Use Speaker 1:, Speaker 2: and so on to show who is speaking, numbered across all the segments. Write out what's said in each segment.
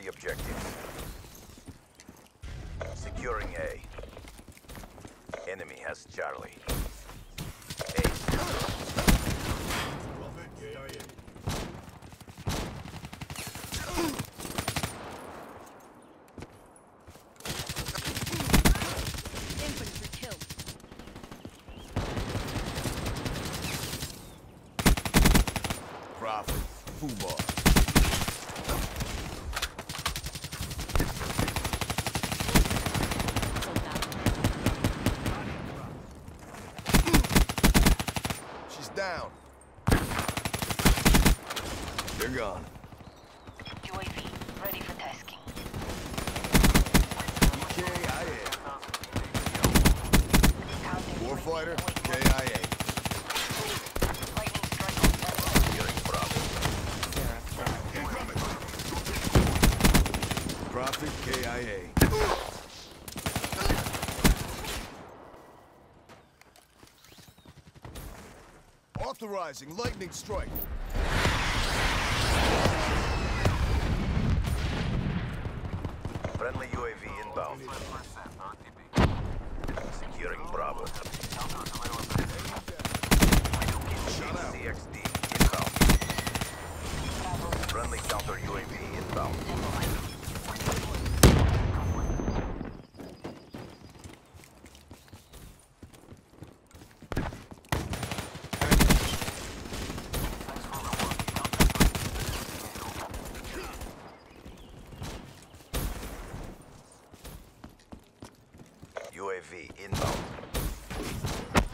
Speaker 1: the objectives. Securing A. Enemy has Charlie.
Speaker 2: Infantry killed.
Speaker 3: Prophet, Fubar. She's down. They're gone.
Speaker 4: UAV ready for tasking.
Speaker 3: KIA.
Speaker 4: Counting
Speaker 3: Warfighter,
Speaker 4: UAV.
Speaker 3: KIA.
Speaker 4: Lightning strike on Bravo.
Speaker 1: Securing Bravo.
Speaker 3: Prophet, KIA. Authorizing lightning strike.
Speaker 1: Friendly UAV inbound. Securing Bravo. CXD inbound. Friendly counter UAV inbound. UAV inbound.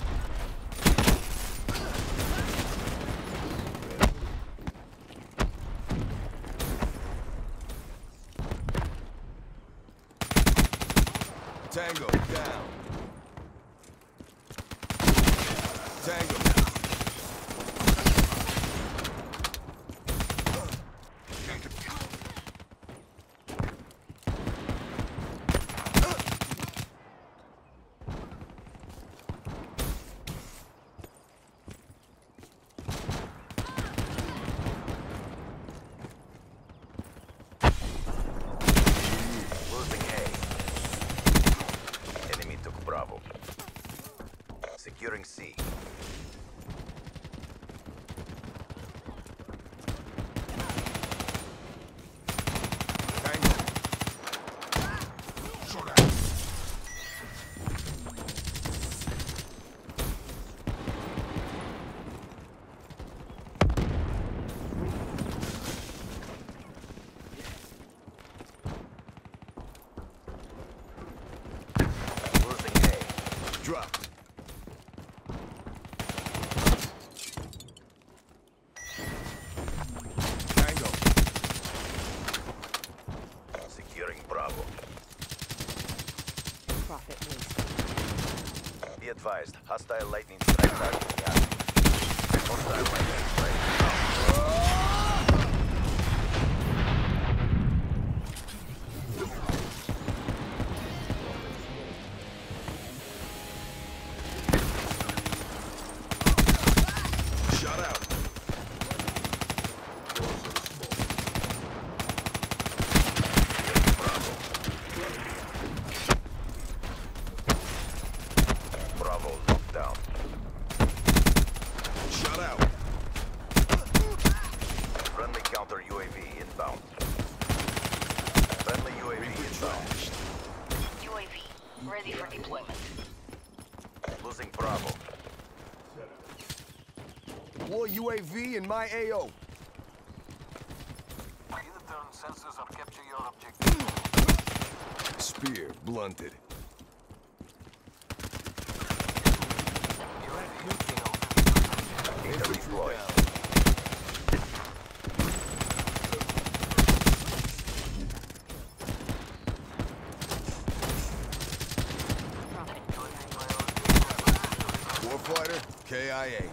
Speaker 3: Tango, down. Tango, down.
Speaker 1: Losing A. Enemy took Bravo. Securing C.
Speaker 3: Tango.
Speaker 1: Losing A.
Speaker 3: Drop. Tango.
Speaker 1: Securing Bravo.
Speaker 2: Prophet wins.
Speaker 1: Be advised, hostile lightning strike targeting us. Hostile lightning strike.
Speaker 3: Shut out.
Speaker 1: Bravo locked down.
Speaker 3: Shut out.
Speaker 1: Friendly counter UAV inbound. Friendly UAV inbound.
Speaker 4: UAV ready for deployment.
Speaker 1: Losing Bravo.
Speaker 3: War UAV in my AO.
Speaker 5: Return sensors or capture your objective.
Speaker 3: Spear blunted.
Speaker 1: Data deployed.
Speaker 3: Warfighter, KIA.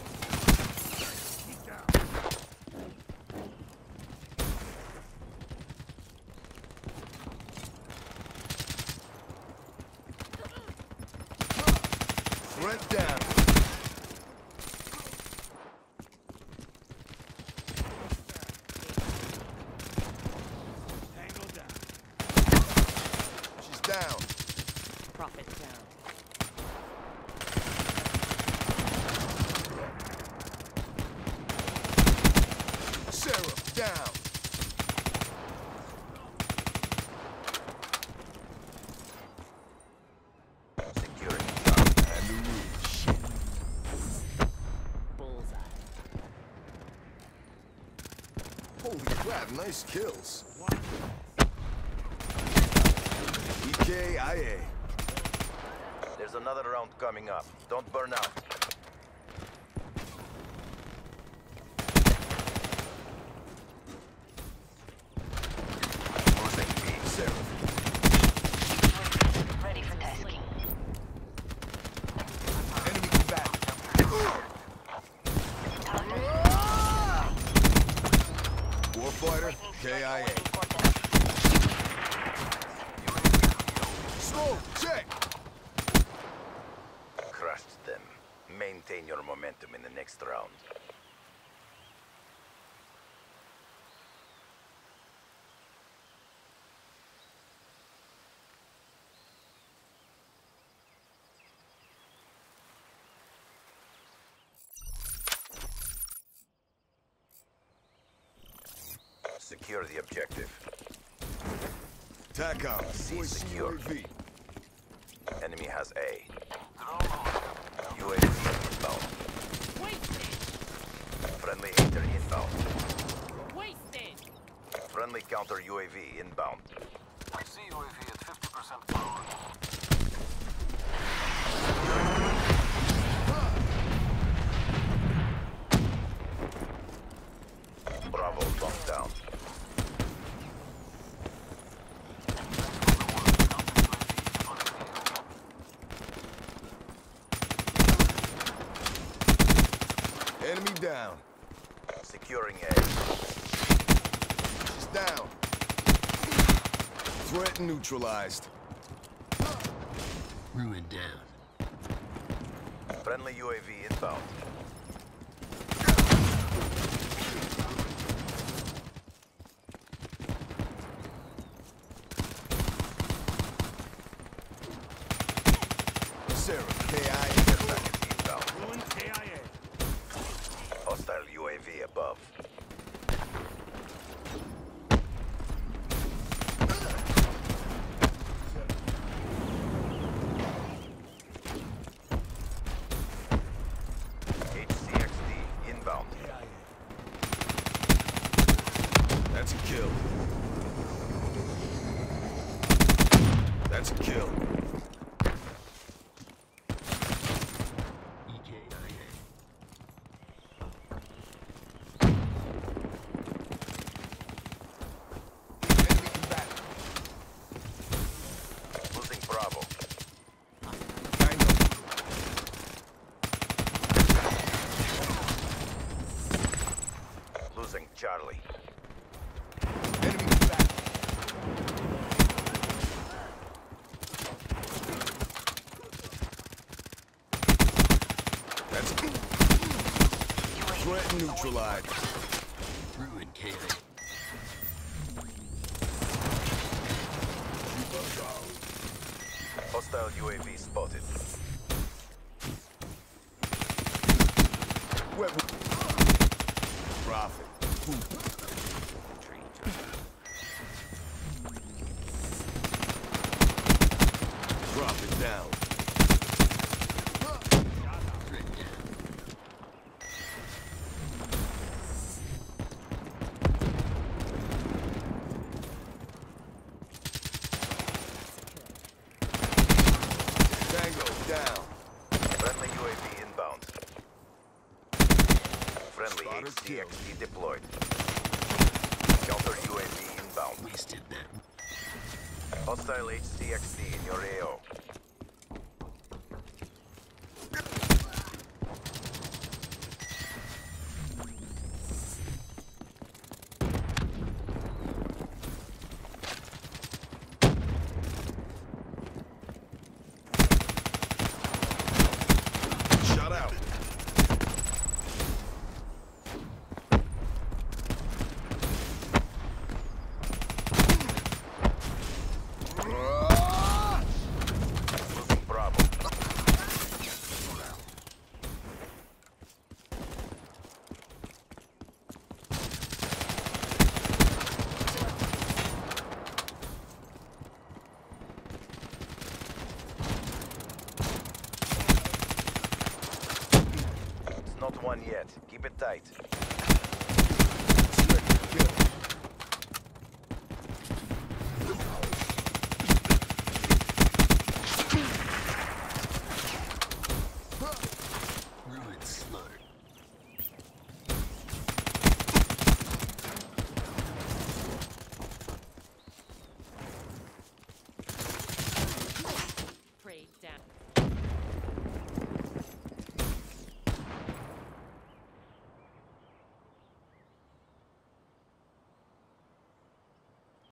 Speaker 3: Threat down. down.
Speaker 2: Prophet down.
Speaker 3: Sheriff down.
Speaker 1: Securing Charlie.
Speaker 3: And the ridge.
Speaker 2: Bullseye.
Speaker 3: Holy crap, nice kills. EKIA.
Speaker 1: There's another round coming up. Don't burn out. Losing B.
Speaker 3: Sheriff.
Speaker 4: UAV ready for tasking.
Speaker 3: Enemy combatant. Warfighter, KIA. Smoke, check.
Speaker 1: Crushed them. Maintain your momentum in the next round. Secure the objective.
Speaker 3: TACOM,
Speaker 1: C
Speaker 3: voice
Speaker 1: secure.
Speaker 3: UAV.
Speaker 1: Enemy has A.
Speaker 5: Drone
Speaker 1: UAV inbound.
Speaker 2: Wasted!
Speaker 1: Friendly hater inbound.
Speaker 2: Wasted!
Speaker 1: Friendly counter UAV inbound.
Speaker 5: I see UAV at 50% power.
Speaker 1: Bravo locked down.
Speaker 3: Enemy down.
Speaker 1: Securing A.
Speaker 3: She's down. Threat neutralized.
Speaker 6: Ruin down.
Speaker 1: Friendly UAV inbound.
Speaker 3: Sarah, KIA.
Speaker 1: Package inbound.
Speaker 7: Ruin KIA.
Speaker 1: Hostile UAV above. HCXD inbound.
Speaker 3: That's a kill. That's a kill.
Speaker 6: EKIA.
Speaker 3: Enemy combatant.
Speaker 1: Losing Bravo.
Speaker 3: Tango.
Speaker 1: Losing Charlie.
Speaker 3: Enemy combatant. That's a threat neutralized.
Speaker 6: Ruin KIA.
Speaker 1: Hostile UAV spotted.
Speaker 3: Profit. Drop it down.
Speaker 6: Threat down.
Speaker 3: Tango down.
Speaker 1: Friendly UAV inbound. Friendly
Speaker 3: Spotter killed.
Speaker 1: HCXD deployed. Counter UAV inbound.
Speaker 6: Wasted them.
Speaker 1: Hostile HCXD in your AO.
Speaker 3: Shut out.
Speaker 1: it tight.